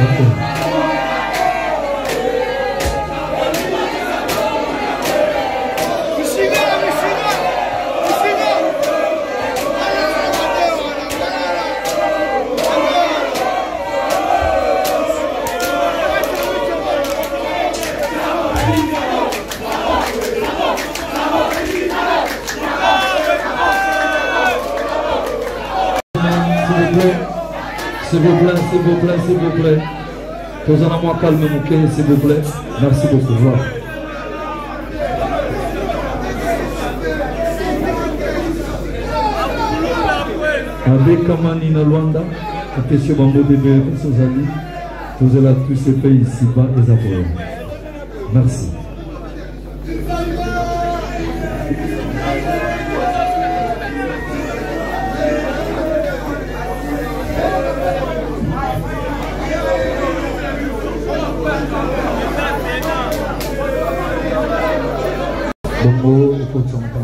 S'il vous plaît, s'il vous plaît, s'il vous plaît. Posez-moi calme, mon s'il vous plaît. Merci beaucoup. Voilà. Avec Kamani Nalwanda, question Bambo de BF, Sozali, vous allez tous ces pays ici-bas et Zapoya. Merci. Bongo, il faut que tu en parles.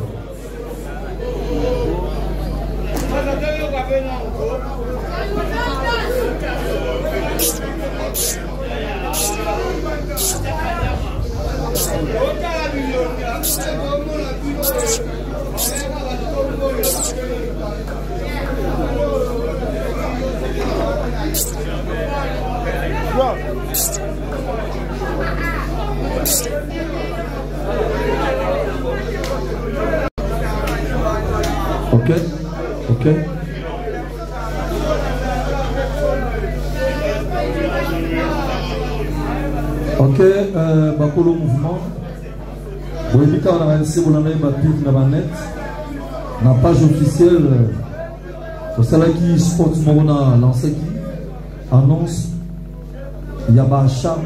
Ok, ok. Ok, pour le mouvement, vous évitez à lancer vous l'avez battu dans la net, la page officielle, au salaire qui sport Morona lancé qui annonce, il y a un achat,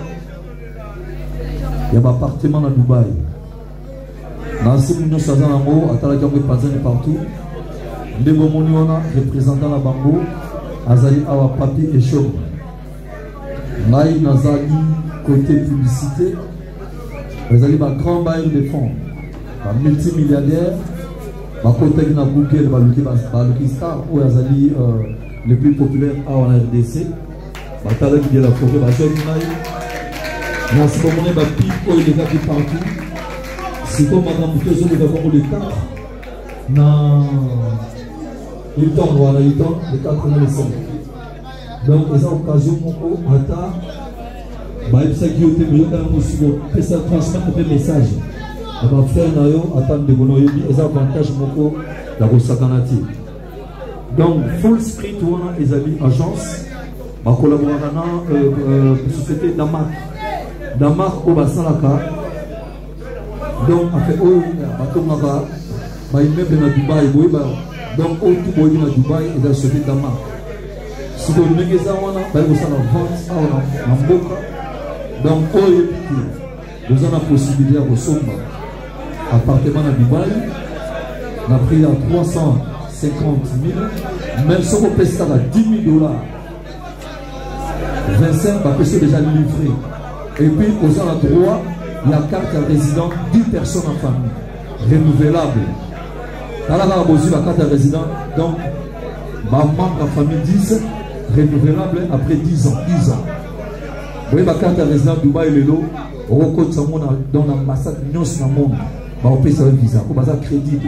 il y a un appartement à Dubaï. Dans ce mouvement, ça dans l'amour, à Talaka, on pas partout. Ndebo Moniona, représentant la Bango, Azali Awa Papi et Chom. Naï Nazali, côté publicité, Azali va grand bailleur de fonds, un multimilliardaire, va côté de Google, va le Star, ou Azali le plus populaire en RDC, va Talaka de la forêt, va Chom Naï. Merci pour mon va pique, il est là partout. C'est comme Madame Boutezo, il va voir le cadre. Non. Il tombe, voilà, il tombe, les 4 ans, les 5. Donc, ils ont occasion, mon Ata, il s'agit de ça transmettre un message. Ma frère Nayo, attend de Bonoyobi, ils ont avantage, mon la Rosakanati. Donc, Full Street, ils ont agence, ma collaboration, société Damak. Damak, au Basalaka. Donc, après, il immeuble à Dubaï, donc, au tout boy à Dubaï, il a sauvé Damak. Si vous avez des gens, vous avez en Boka. Donc, vous avez la possibilité de recevoir un appartement à Dubaï. On a pris à 350 000. Même si vous payez ça à 10 000 $, 25 va payer déjà livré. Et puis, vous avez le droit, il y a carte à résident, 10 personnes en famille. Renouvelable. Dans la carte de résident, donc, ma membre de la famille 10, renouvelable après 10 ans. 10 ans. Vous voyez ma carte de résident Dubaï, le lot, au recours dans l'ambassade de dans le monde, on paye ça un visa, on paye ça crédible.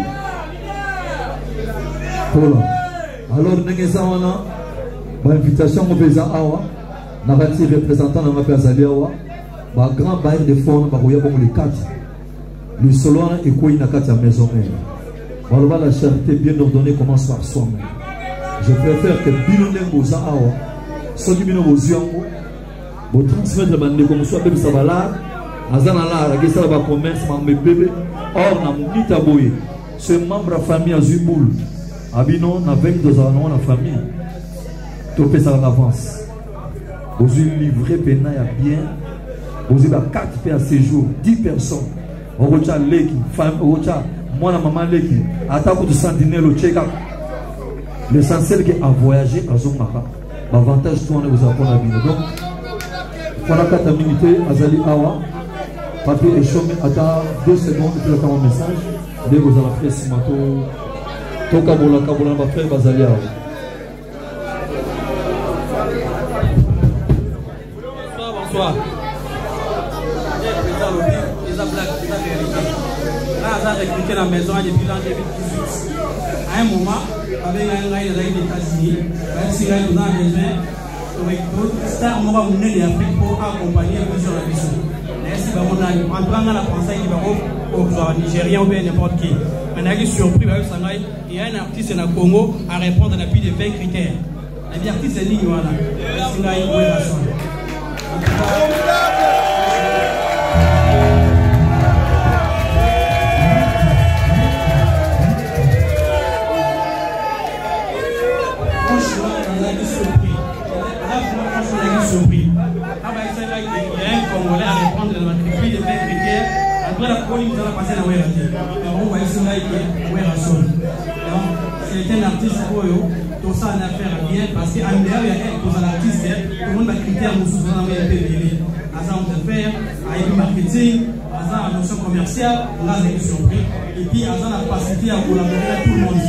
Voilà. Alors, nous avons une invitation au président Awa, nous avons un représentant de la Pazali Awa, un grand bail de fonds, nous avons les 4. Le solo est quoi une carte à maison. La charité bien ordonnée commence par soi-même. Je préfère que Bilonde Mouza Awa, ceux qui viennent aux yeux, vous transmettre le bande comme soit même ça va là, Azanala, la question va commerce, mes bébés, or, na Mounita Boye, ce membre de la famille Azuboul, Abino, na 22 ans, la famille, tout fait ça en avance. Vous avez livré Pena à bien, vous avez 4 paix à séjour, 10 personnes, on retient l'équipe, femme, on retient. Moi, la maman, attaque de sentinelle au check-up. L'essentiel est à voyager à Zomaka. L'avantage, tout le monde vous apprend la vie. Donc, voilà 4 minutes, Azali Awa, papier et chômé, attends 2 secondes, et puis attends un message. Dès que vous allez faire ce matin, Tokabola, Kabola, va faire Azali Awa. bonsoir. Les blagues, c'est la vérité. Là, on a recruté la maison depuis l'an 2018. À un moment, avec un gars des États-Unis, si on a besoin, c'est un moment où on est d'Afrique pour accompagner plusieurs missions. Merci, on a la française qui va au Nigérien ou bien n'importe qui. On a été surpris, il y a un artiste au Congo à répondre à l'appui de 20 critères. Les artistes, c'est ligne, voilà. Surpris. Il y a un Congolais à répondre dans la tribu de 20 critères. Après la police, on va passer la Wérati. On va essayer de Wérasson. Donc, c'est un artiste tout ça en affaire bien parce qu'en dehors, il y a un artiste, tout le monde va critères nous sous un peu de à ça, on peut faire, avec le marketing, à ça, la notion commerciale, là, c'est une surprise. Et puis, à ça, la capacité à collaborer avec tout le monde.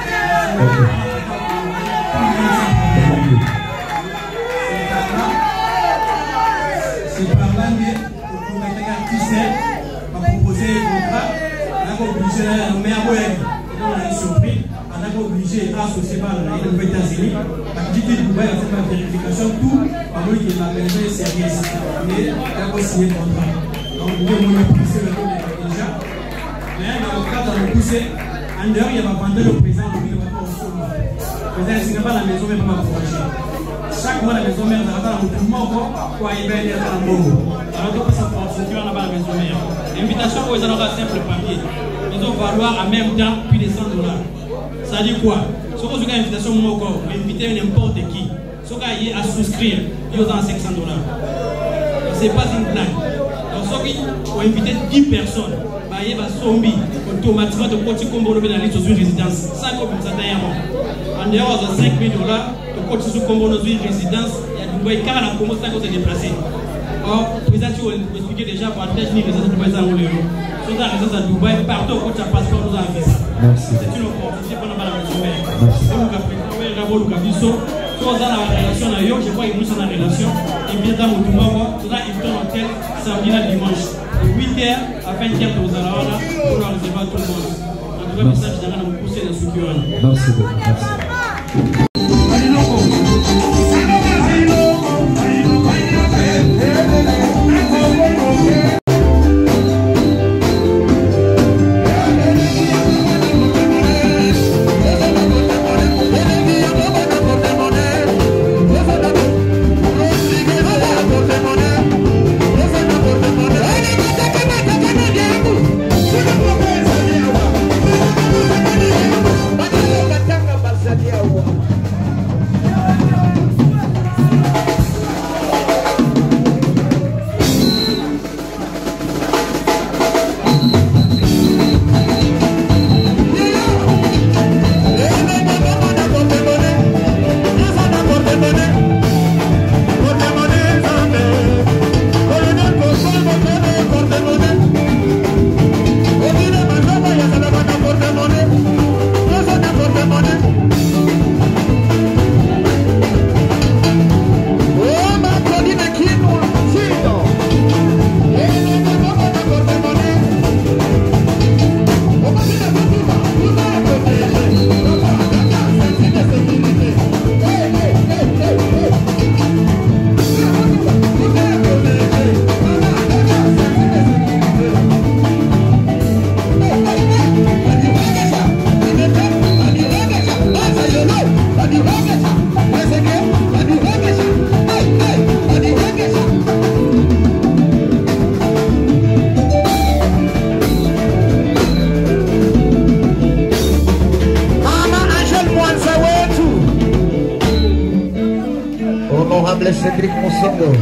C'est par là que pour les artistes va proposer un contrat, on a obligé de mettre à Boeing. On a été surpris, on a obligé d'associer par les États-Unis. L'activité du Dubaï a fait la vérification, tout, par lui qui est la maison est sérieuse. Mais il a aussi signé le contrat. Donc, vous pouvez me pousser le tour déjà. Mais dans le cadre de le pousser, en dehors, il va vendre le président de l'île. Le président, ce n'est pas la maison, mais pas ma projet. Chaque mois, la maison mère va avoir un mouvement pour aller vers les Congo. Alors, tout ça pour se faire là-bas la maison mère. L'invitation pour les aura simple papier. Ils vont valoir en même temps plus de $100. Ça dit quoi? Si vous avez une invitation, vous invitez n'importe qui. Si vous avez à souscrire, ils ont $500. Ce n'est pas une blague. Donc, si vous invitez 10 personnes, il y a zombie, automatiquement, de côté comme vous dans la liste d'une résidence. 5 comme ça, en dehors de $5 000, de côté comme vous dans une résidence, il y a du bois car la comment ça s'est déplacé. Or, le président, tu vas expliquer déjà par la technique de Dubaï à l'euro. Sur la résidence à Dubaï, partout où tu as passeport, nous avons fait ça. C'est une opportunité pour nous la maison mère. C'est nous qui avons fait la relation. Sur la relation, je crois qu'ils nous sont en relation. Et bien, dans le moment, tout ça, ils sont en tête samedi à dimanche. De 8h à 20h, nous allons là pour leur recevoir tout le monde. En tout cas, le message de nous pousser les structures. Merci beaucoup. Merci. Honorable Cédric Moussongo.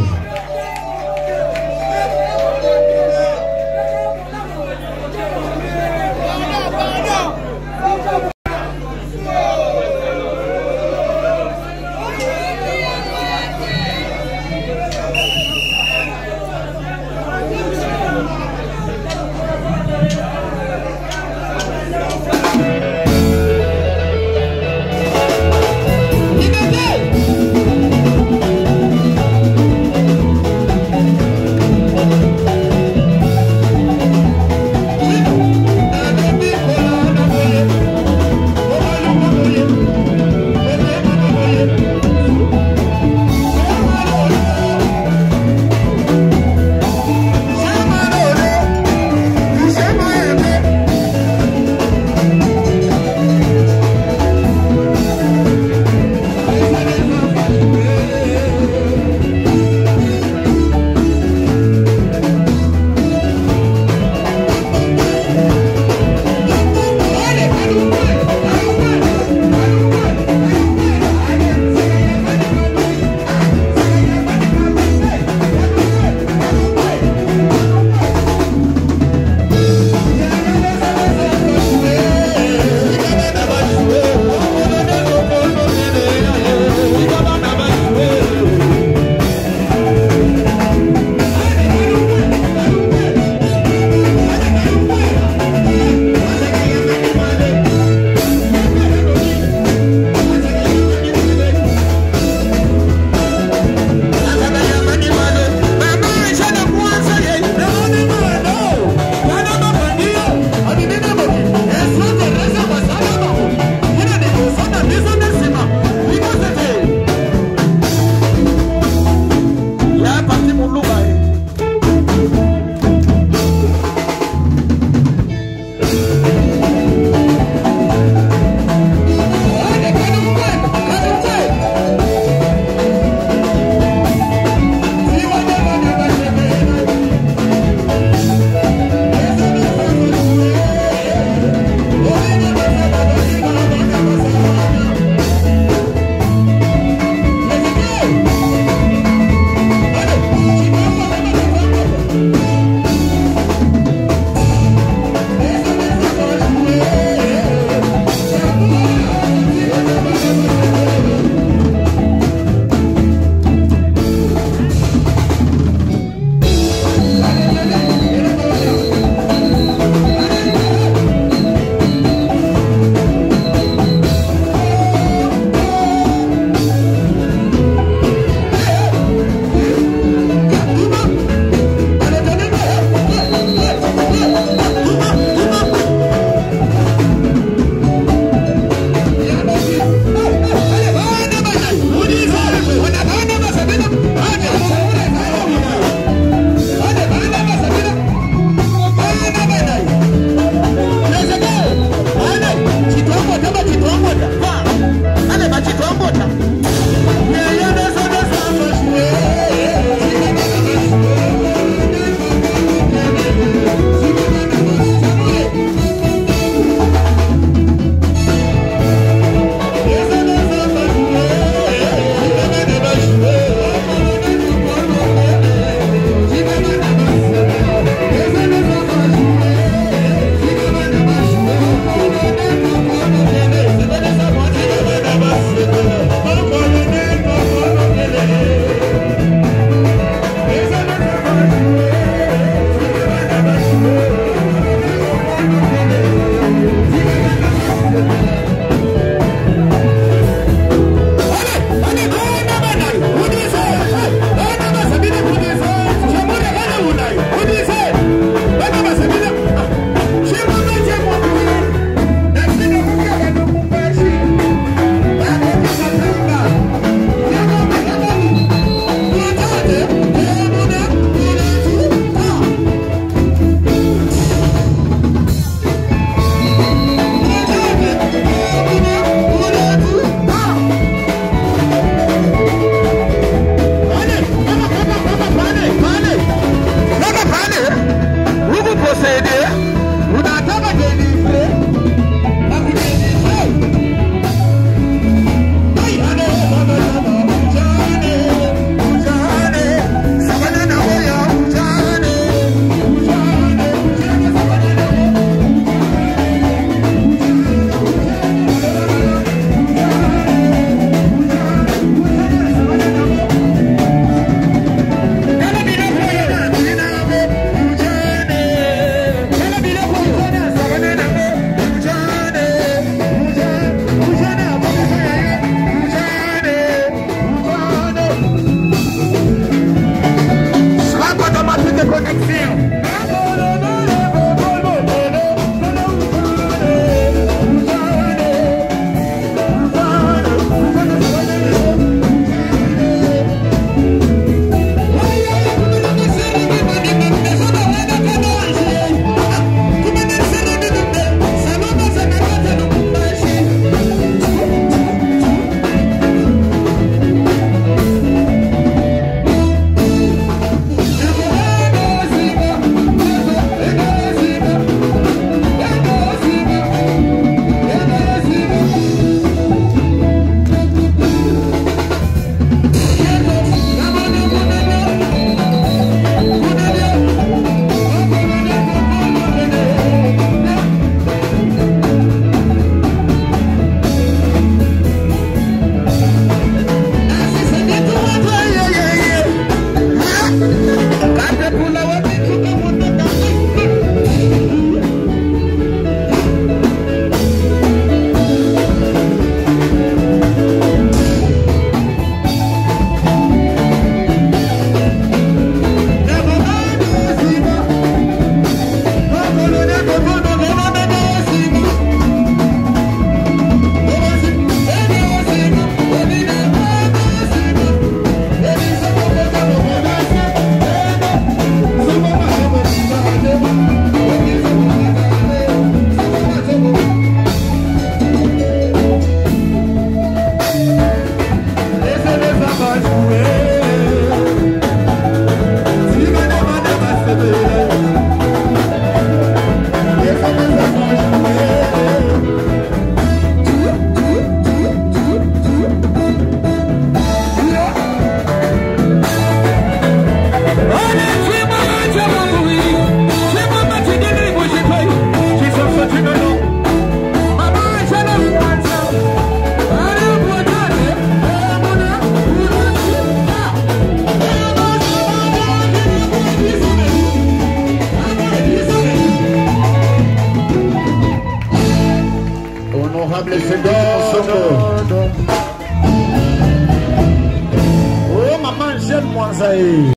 Banzai.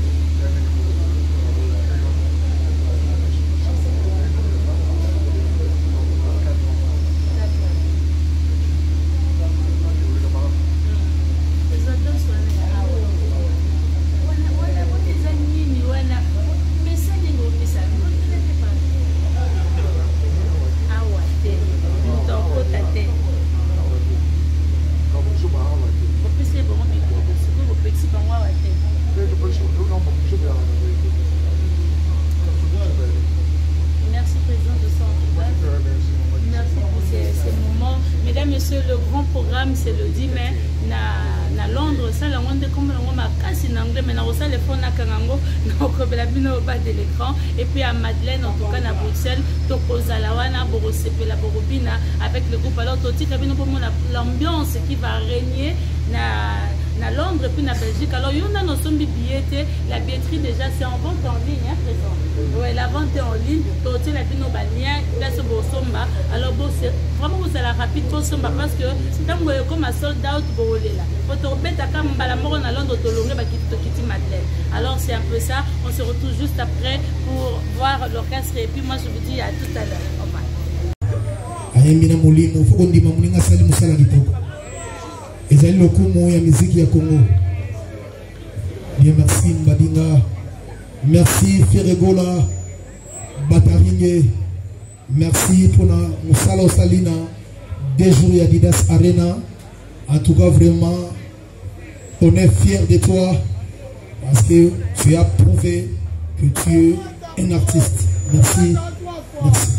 Merci président de Centre. Merci pour ces moments. Mesdames, Messieurs, le grand programme c'est le 10 mai à Londres. Ça, la monde comme la casse en anglais, mais dans le fond na kangango na bino au bas de l'écran. Et puis à Madeleine, en tout cas à Bruxelles, Tokozalawana, Borosepela, Borobina, avec le groupe. Alors, tout l'ambiance qui va régner na Londres et puis na Belgique. Alors, il y a nos billets, la billetterie déjà c'est en vente en ligne, hein, présent. Ouais, la vente est en ligne, tout la bino balien, là c'est Bosomba. Alors, bon, c'est vraiment vous allez rapide Bosomba parce que tant que vous comme un sold out Borolé là. Faut te remettre à Kamba la mort à Londres, Tolongé, Bakiti Madeleine. Alors, c'est un peu ça. On se retrouve juste après pour voir l'orchestre et puis moi je vous dis à tout à l'heure. Au revoir. Ayembina Molino, faut qu'on dise Mamuninga Sali Moussala Kitoko. Ezali lokumu ya musique ya Congo. Bien merci Mbadinga. Merci Ferregola Bataringe. Merci pour la Moussala Salina. Des jours à Didas Arena. En tout cas vraiment, on est fiers de toi parce que tu as prouvé que tu es un artiste. Merci. Merci.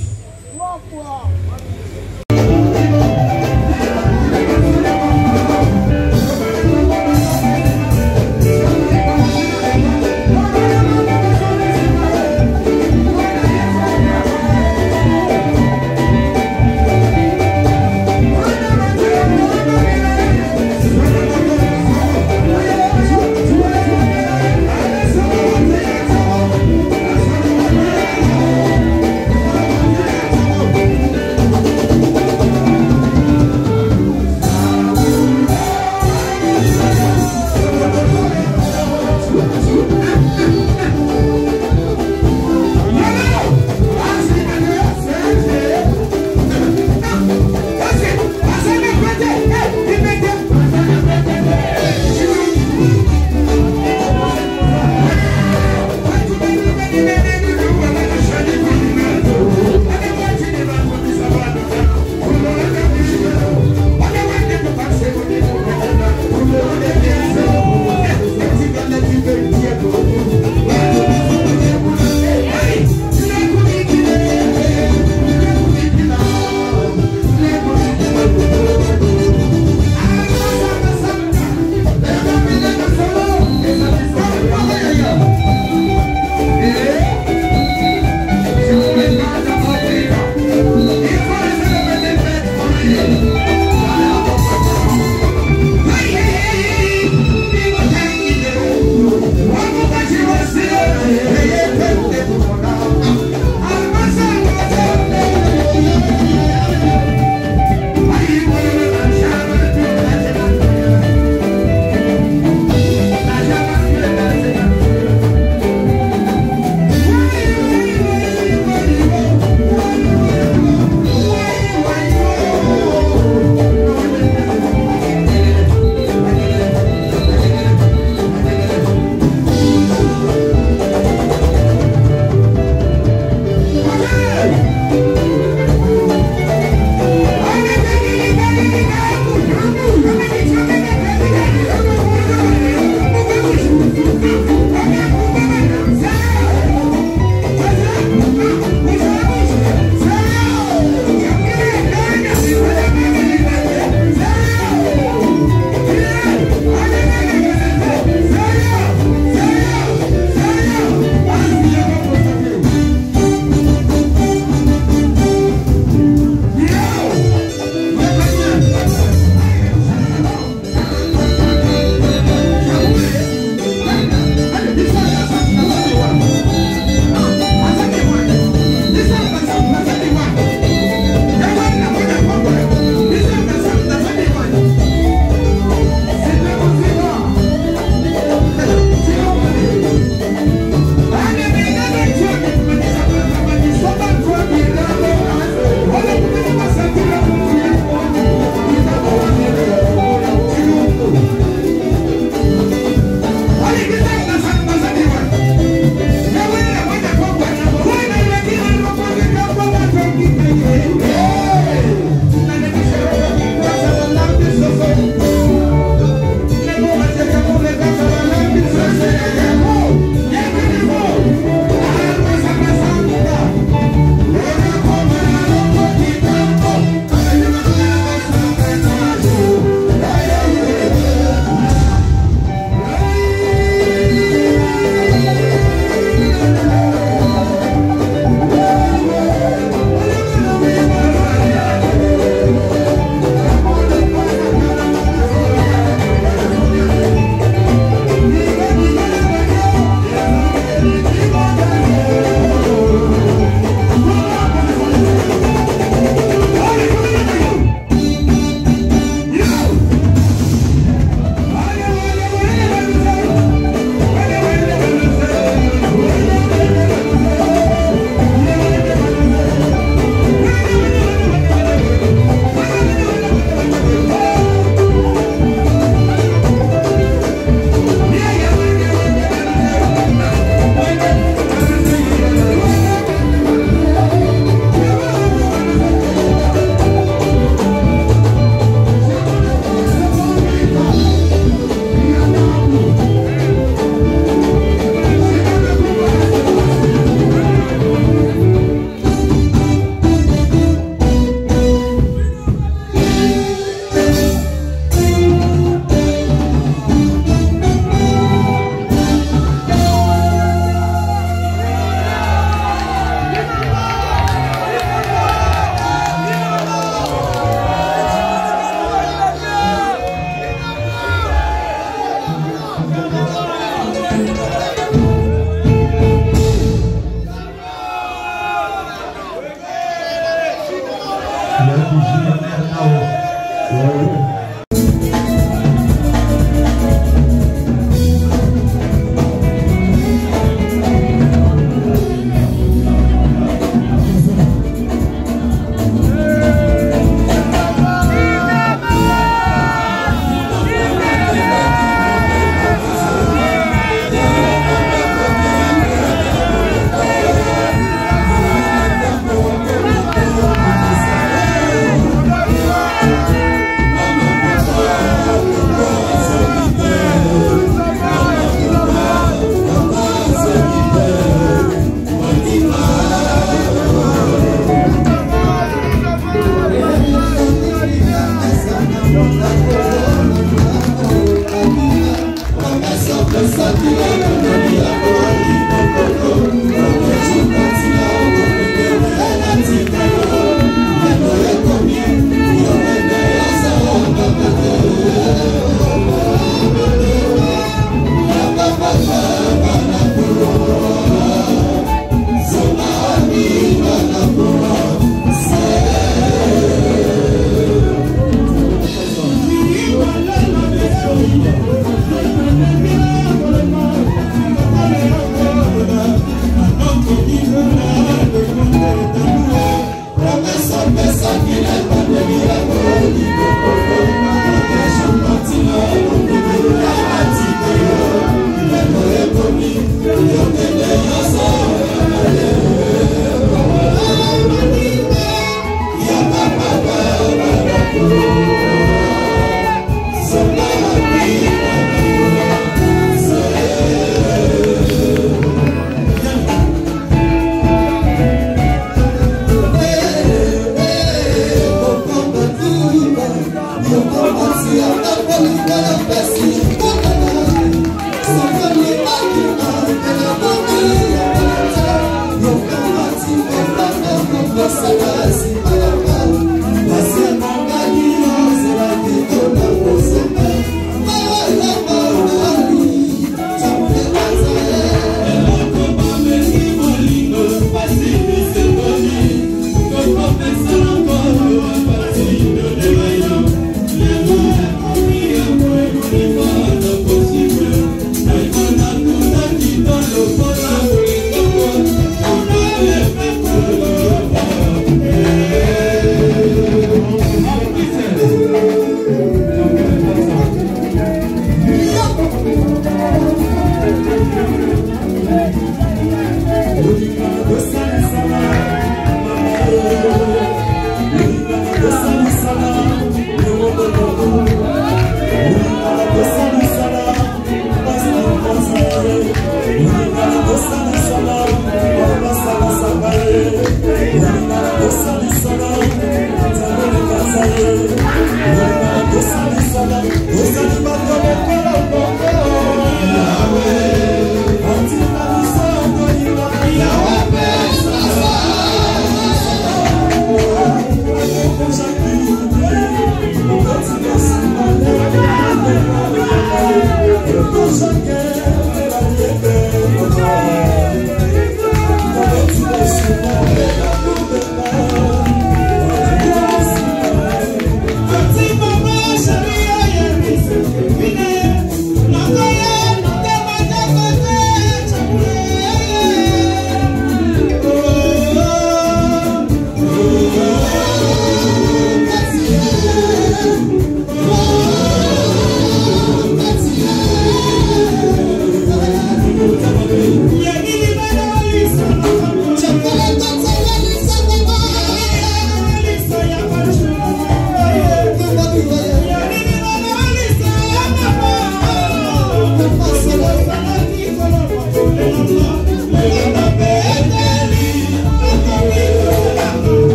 Possible,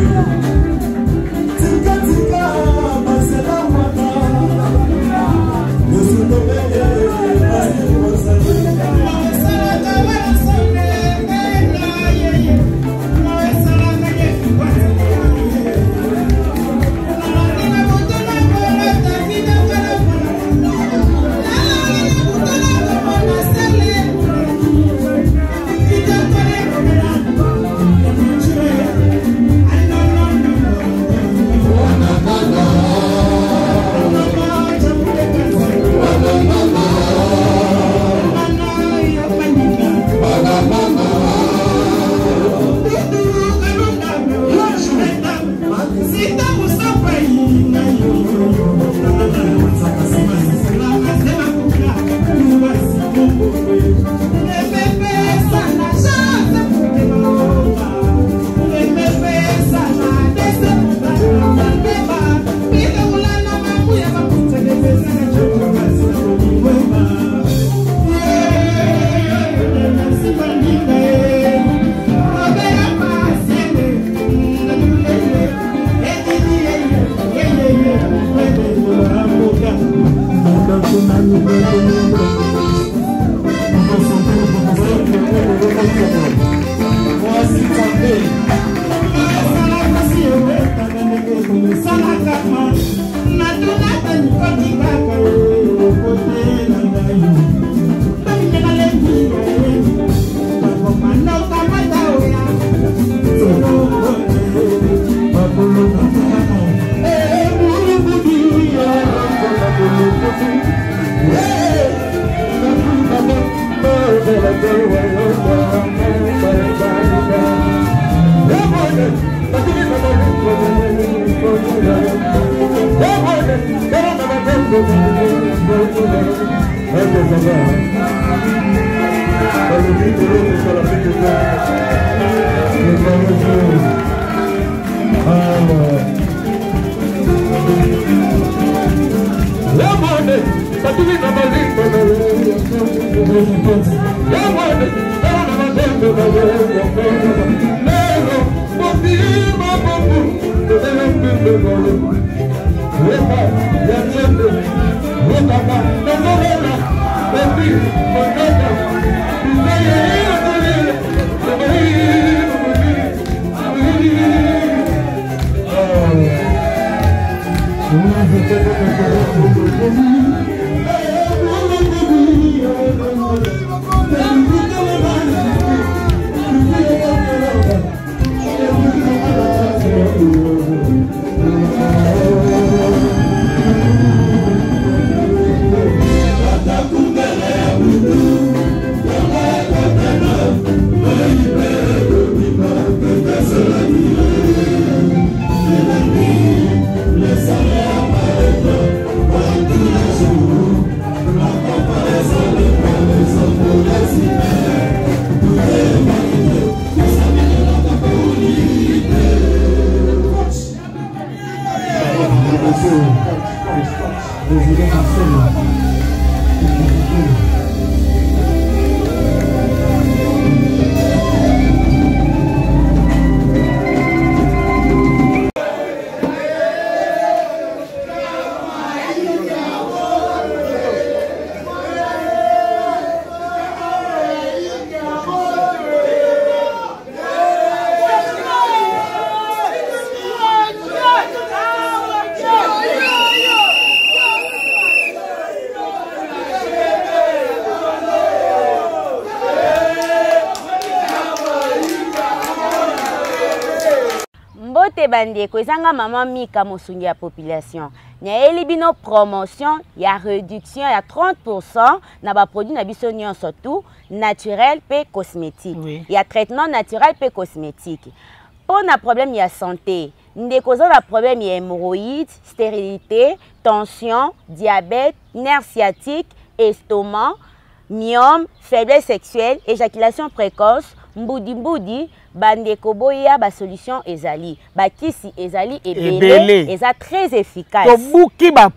Bandeko ezanga mama Mika mosungi ya population nyaeli bino promotion ya réduction ya 30% na ba produits na biso nyonso tout naturel pe cosmétique oui. Ya traitement naturel pe cosmétique pour na problème ya santé ndeko za na problème ya hémorroïdes stérilité tension diabète nerf sciatique estomac myome faiblesse sexuelle éjaculation précoce mbudi bandeko boya ba solution ezali bakisi ezali ebele eza très efficace tobuki ba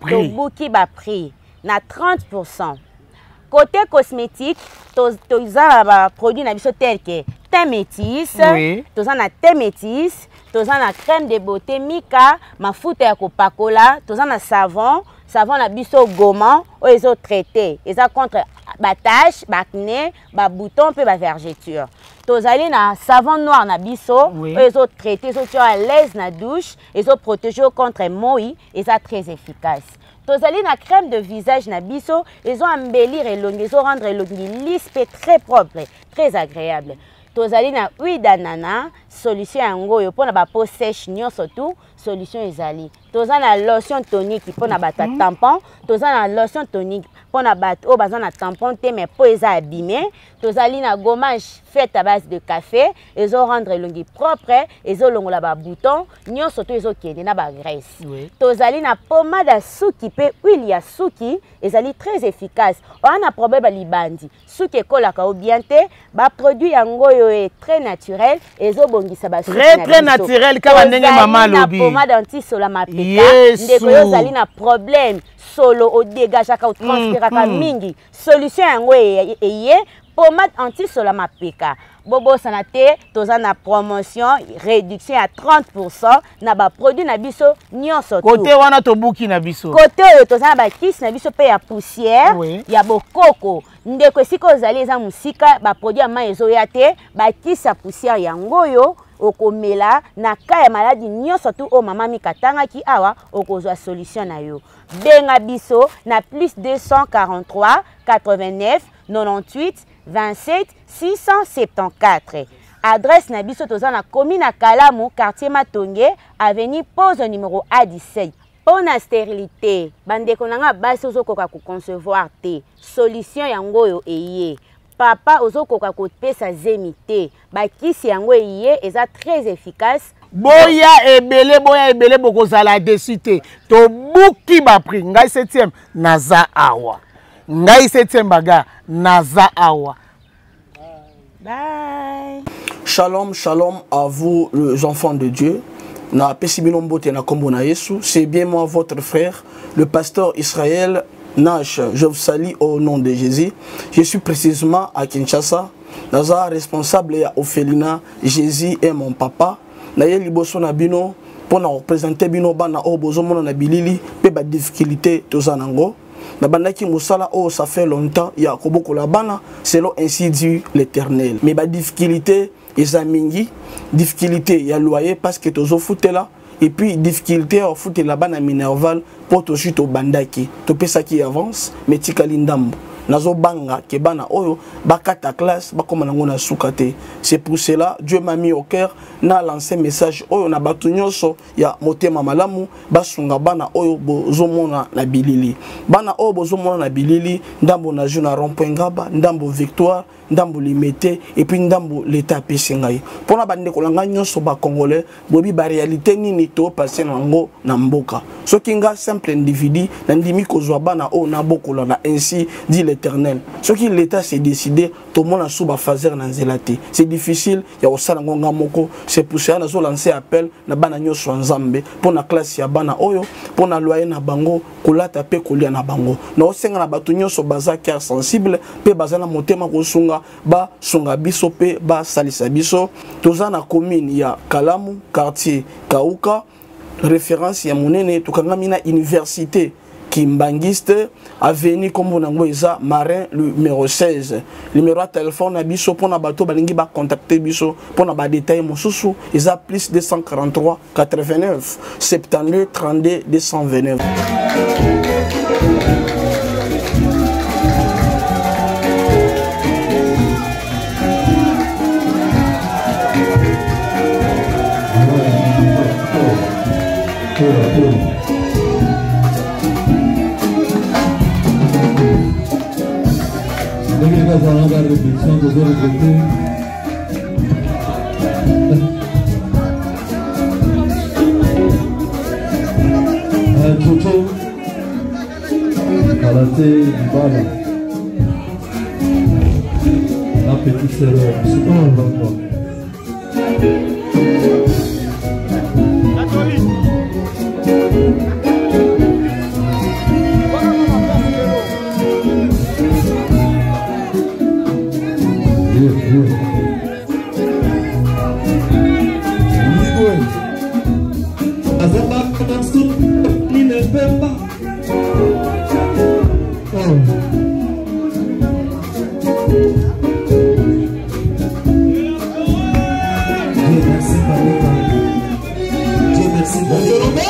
prix na 30%. Côté cosmétique toza ba produit na biso tel que thé métis oui. Toza na thé métis tozana na crème de beauté Mika, mafuta ya kopakola, tozana na savon na biso Goma, o ezo traité, eza contre batache, bakne, ba bouton pe ba vergeture. Tozali na savon noir na biso, o ezo traité, so tu à l'aise na douche, ezo protéger contre moi, eza très efficace. Tozali na crème de visage na biso, ezo embellir elongi, ezo rendre elongi lisse pe très propre, très agréable. Tozali na huile d'ananas, solution yango yo pona ba peau sèche nyonso tout, solution ezali. Tozali na lotion tonique pona ba tampon, tozali na lotion tonique pona ba o bazana na tampon te mais peau eza abîmé. Tozali na gommage faite à base de café, ezo rendre elongi propre, ezo longola ba bouton, nyonso tout ezo kende na ba graisse. Tozali na pommade à suki pe huile ya suki, ezali très efficace. On a problème ba libandi. Suki ekolaka bien te, ba produit yango yo est très naturel, ezo bongisa ba suki très naturel kama ndenge mama lobi. Na pommade anti-sola mapeka, ndeko yo zali na problème solo o dégagaka o transpiraka mingi. Solution yango eye pommade anti-sola mapeka. Bobo sanate, toza na promotion, réduction à 30% na ba produit na biso nyonso tout. Côté wana tobuki na biso. Côté oyo toza na ba kisi na biso pe ya poussière, ya bokoko. Ndeko siko ozali eza musika ba produit ya ma ezoya te, ba kisi ya poussière yango yo okomela na ka ya maladie nyonso tout o mama mikatangaki awa okozwa solution na yo. Benga biso na plus 243 89 98 27 674. Adresse na biso toza na commune na Kalamu, quartier Matonge, avenue Pose numéro A17. Pour la stérilité, bandeko nanga basi ozokoka ko concevoir te. Solution yango yo eye. Papa ozokoka ko pesa zemite. Ba kisi yango eye eza très efficace. Boya ebele bokozala desite. To buki ba prix ngai 7e naza awa. Ngai 7e baga naza awa. Bye. Shalom, shalom à vous les enfants de Dieu. C'est bien moi votre frère, le pasteur Israël Nash. Je vous salue au nom de Jésus. Je suis précisément à Kinshasa. Naza responsable à Ophelina. Jésus est mon papa. Naye liboso na bino pour na représenter bino bana o bozomo na bilili pe ba difficulté tozanango. Na bandaki musala oh ça fait longtemps ya koboko la bana selon ainsi dit l'Éternel. Mais ba difficulté ezamingi difficulté ya loyer parce que tozo foutela et puis difficulté au foot la bana minerval pour to chute au bandaki to pesa qui avance mais tikali ndambo nazo banga ke bana oyo bakata classe bakoma nango na sukate. C'est pour cela Dieu m'a mis au cœur na lancé message oyo na batu nyonso ya motema malamu basunga bana oyo bozomona na bilili bana oyo bozomona na bilili ndambo na juna rond-point Ngaba ndambo Victoire ndambo limité et puis ndambo l'état pesingai pona bande kolanga nyonso ba congolais bobi ba réalité nini to passer nango na mboka soki nga simple individu na ndimi kozwa bana o na bokola na ainsi dit l'Éternel soki l'état s'est décidé to mona suba fazer na nzelati c'est difficile ya osala ngonga moko. C'est pour ça na zo lancer appel na bana nyonso nzambe pona classe ya bana oyo pona loyer na bango kolata pe kolia na bango na osenga na batu nyonso baza cœur sensible pe baza na motema kosunga ba sunga biso pe ba salisa biso toza na commune ya Kalamu quartier Kauka référence ya monene tukangami na université Kimbangiste avenue comme nango eza Marin numéro 16 numéro de téléphone na biso pona bato balingi ba contacter biso pona ba détail mosusu eza plus 243 89 72 32 229. Dans la réflexion de regretter Toto Karaté Bala la petite sœur c'est pas nazalaka na suni ne pemba. Dieu merci Papa. Dieu merci Papa.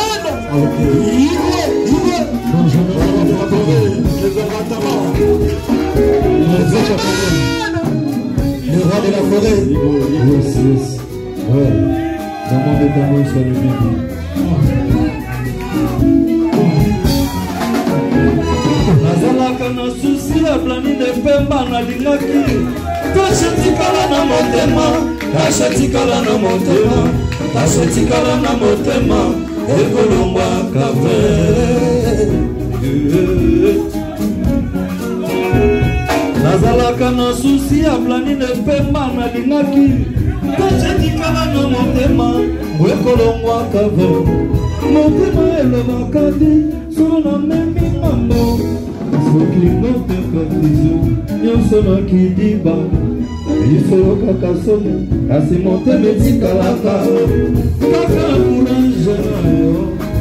Le roi de la forêt. Yes, yes. Ouais. Dans mon état, soit le bébé. Nazalaka na susi ya blani de pemba na lingaki. Tashetikala na motema. Tashetikala na motema. Tashetikala na motema. Ekolomba kafe. Nazalaka na susi ya blani de pemba na lingaki. Tashetikala na motema. Ekolomba kafe. Motema elobaka di. Solo na memi mambo. Soki note kafizo. Nyonso na kidiba. Ifolo kaka somo. Kasi motema etikalaka. Kaka courage na yo.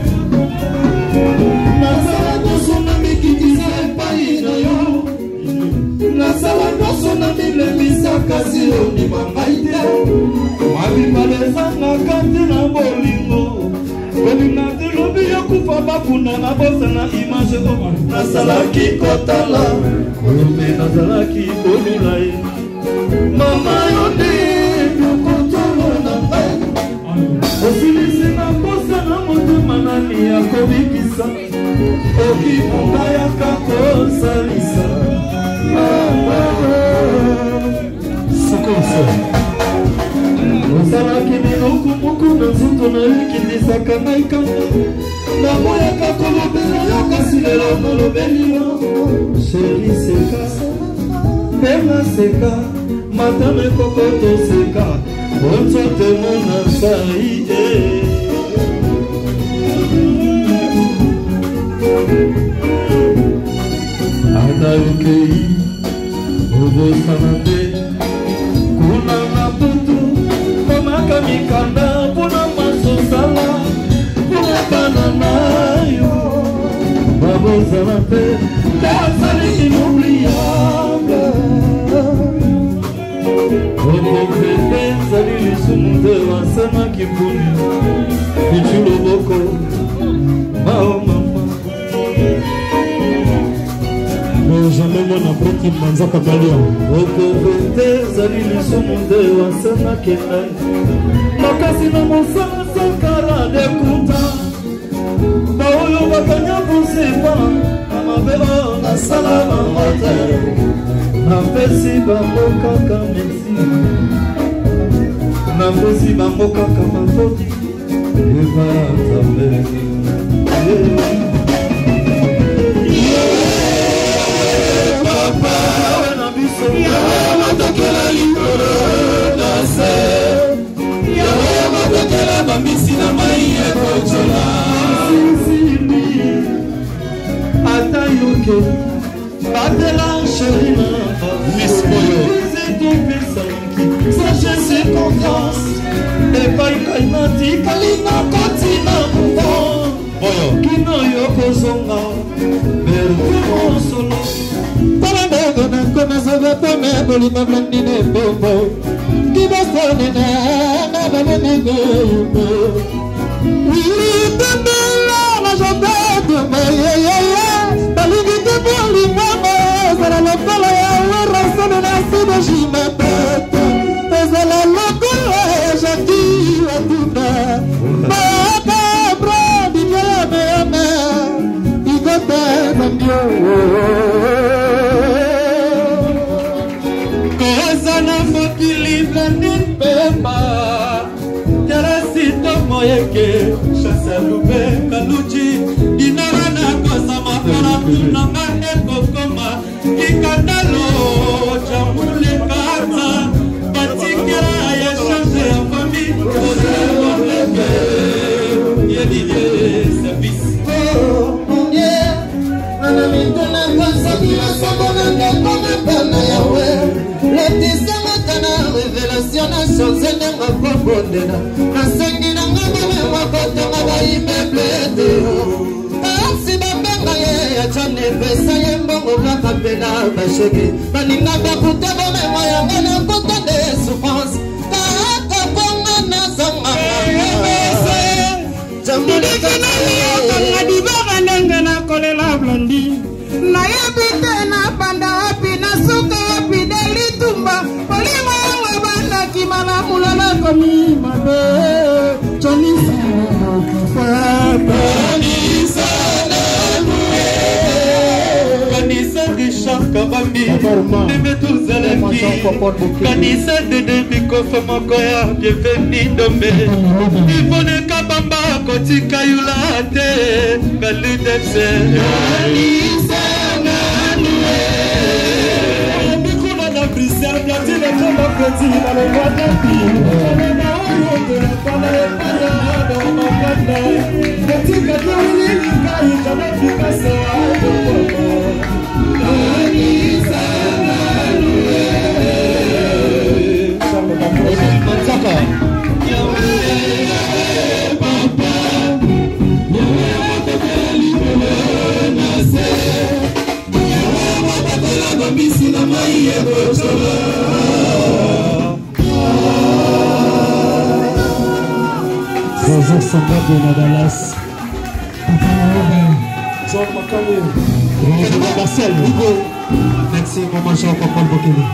Nazala nyonso na mikitisa epai na yo. Nazala nyonso na milemisa kasi ondima ngai te. Mabimba ezangaka te na bolingo. Bolinga te lobi yokufa bakuna na bosa na image o. Nazalaki kotala kolombe nazalaki kolula ye. Mama yo nde yokotolo na ngai. Osilisi na bosa na motema nani akobikisa. Okipunga yaka kosalisa. Sokoso osalaki miluku muku na nzoto na likindisaka ngai kanga. Naboyaka kolobela yo kasi lelo nolobeli yo. Sheri seka pema seka matame kokoto seka onzote mona sai ata yokei obosana te kuna na butu komaka mikanda mpona masosala mpona bana na yo babosana te nde azali inoubliable. Okopepe ezali lisumu te wasanaki mpuni pichu loboko mao mama. Jamais mon apprenti manzaka balia. Okopepe ezali lisumu te wasanaki ngai. Makasi na mosala sakara de kuta. Baoyo bakanya busepa amabelo nasala bangote. Napesi bango kaka merci. Napesi bango kaka mafoti. Eva tambe. Papa na biso. Ya matokela likolo na se. Ya matokela bambisi na mai ekochola. Ata yoke. Batela chérie. Miss Boyo. Sagesse et confiance. Et pas une kainati kalina kotina mouton. Boyo. Kino yoko zonga. Merveilleux mon solo. Para nego na kona zaga pome bolima blandine bombo. Kiba sone na bale nego yuko. Wili tembela la jambette me ye ye ye. Balingi te bolima me. Zara la pala ya wera sone na sida jimepete. Zala la kola jaki watuna. Baba bro diye me ame. Igote zambio. Kozana mokili blandine pemba. Yarasito moyeke. Chasa lube kaluchi. Dinara na kosa makara tunanga ekokoma. Kikandalo chamule kata. Batikera ya change ya fami. Kozana mokili. Yediye service. Oh yeah. Anamitona kosa kila sabona ngakome pana yawe. Letisa matana révélation na chonze nenga kobondela. Nasengi na ngabame wakoto ngabaime. epesa ye mbongo kaka mpe na basheke baninga bakuta bomema yango na nkota de souffrance kaka bonga nazanga jambolekanga dibaka ndenge nakolela blondi nayebi te na banda wapi na suka wapi de litumba bolingo yango ebandaki malamula nakomi mabe jonisa Kanisa Richard Kabambi Neme Touzalaki Kanisa Dede Mikofa Mokoya Bienvenue Dombe Ivone Kabamba Kotika Yulate Kaludepse Kanisa Nanue Mikuna na Brisel Biatile Koma Koti Na le Wadapi Kanena Oyo Kana Epaya Nado Makanda Katika Dawili Kai Kanafika Sawa Kanisa Nanue Mansaka Papa Bonjour Samba de Nadalas. Jean Makamou. Bonjour Marcel Hugo. Merci Maman Jean Paul Bokele.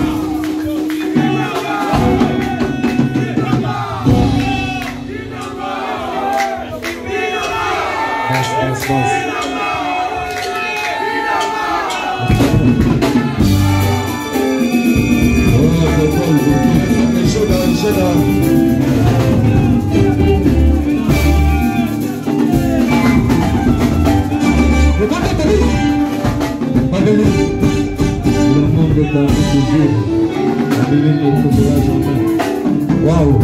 Wow!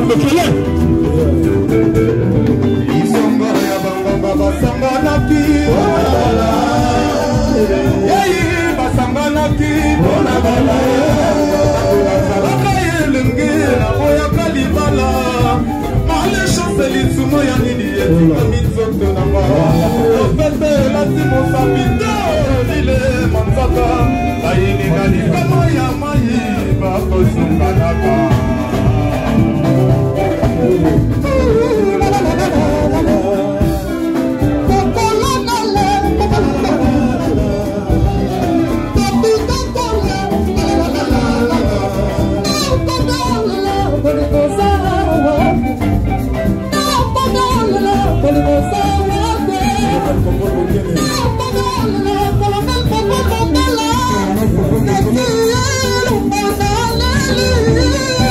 Kokele Isonga ya banganga basanganaki Yei basanganaki Bona bala Nazalaka elenge na boya kalibala Male chanceli sumo ya nini etika mitsoto na nga Lopete lati mosapito Lile manzaka Ayini na likama ya mayi Bakosunganaka Thank you.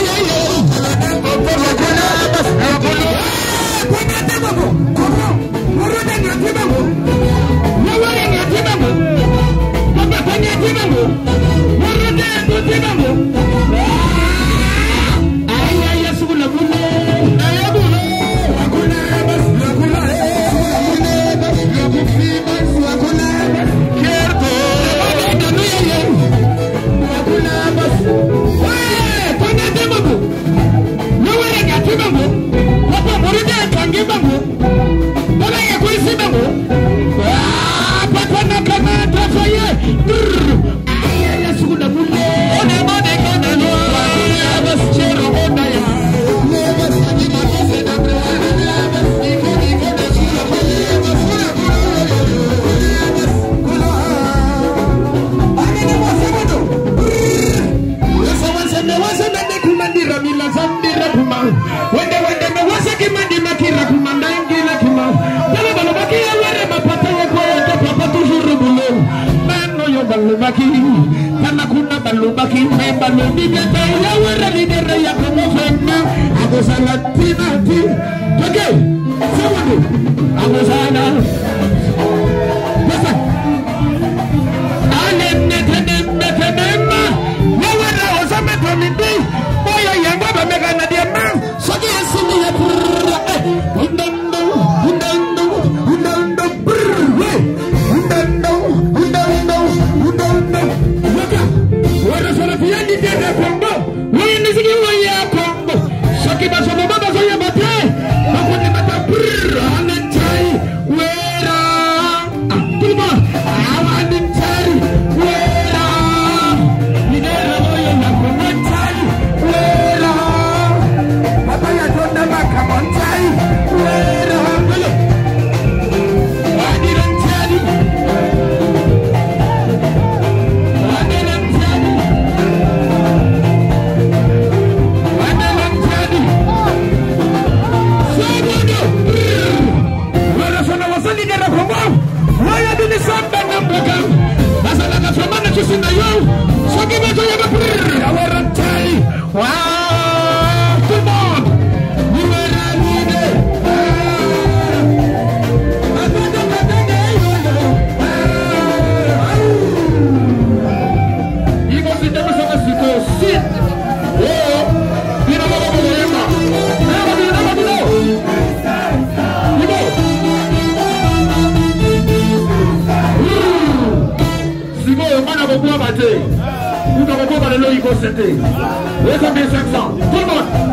Tout le monde.